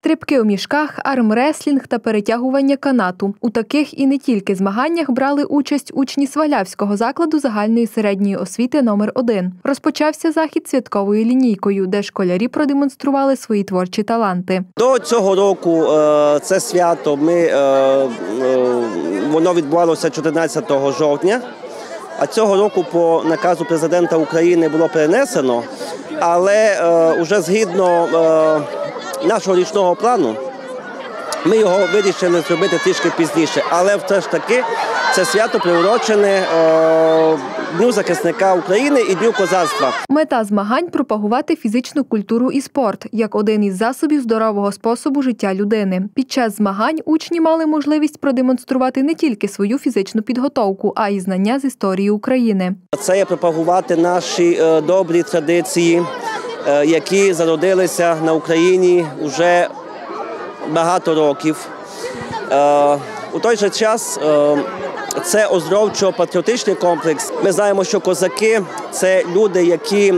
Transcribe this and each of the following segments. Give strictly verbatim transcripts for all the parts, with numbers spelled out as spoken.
Стрибки у мішках, армреслінг та перетягування канату. У таких і не тільки змаганнях брали участь учні Свалявського закладу загальної середньої освіти номер один. Розпочався захід святковою лінійкою, де школярі продемонстрували свої творчі таланти. До цього року це свято ми, воно відбувалося чотирнадцятого жовтня, а цього року по наказу президента України було перенесено, але вже згідно нашого річного плану ми його вирішили зробити трішки пізніше, але все ж таки це свято приурочене Дню захисника України і Дню козацтва. Мета змагань – пропагувати фізичну культуру і спорт, як один із засобів здорового способу життя людини. Під час змагань учні мали можливість продемонструвати не тільки свою фізичну підготовку, а й знання з історії України. Це є пропагувати наші добрі традиції, які зародилися на Україні вже багато років. У той же час це оздоровчо-патріотичний комплекс. Ми знаємо, що козаки – це люди, які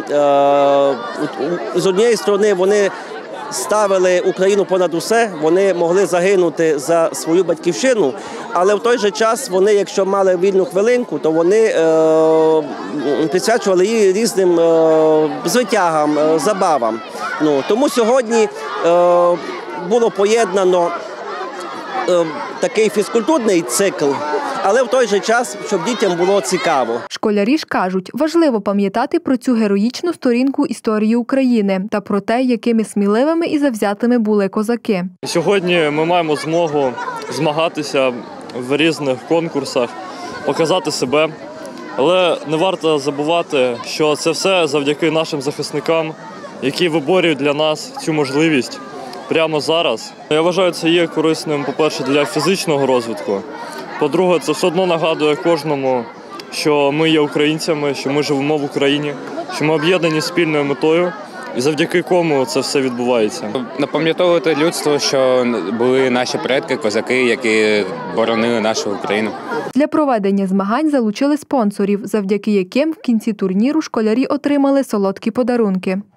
з однієї сторони вони ставили Україну понад усе, вони могли загинути за свою батьківщину, але в той же час вони, якщо мали вільну хвилинку, то вони е, присвячували її різним е, звитягам, е, забавам. Ну, тому сьогодні е, було поєднано е, такий фізкультурний цикл, але в той же час, щоб дітям було цікаво. Школярі ж кажуть, важливо пам'ятати про цю героїчну сторінку історії України та про те, якими сміливими і завзятими були козаки. Сьогодні ми маємо змогу змагатися в різних конкурсах, показати себе, але не варто забувати, що це все завдяки нашим захисникам, які виборюють для нас цю можливість прямо зараз. Я вважаю, це є корисним, по-перше, для фізичного розвитку. По-друге, це все одно нагадує кожному, що ми є українцями, що ми живемо в Україні, що ми об'єднані спільною метою і завдяки кому це все відбувається. Напам'ятовувати людству, що були наші предки, козаки, які боронили нашу Україну. Для проведення змагань залучили спонсорів, завдяки яким в кінці турніру школярі отримали солодкі подарунки.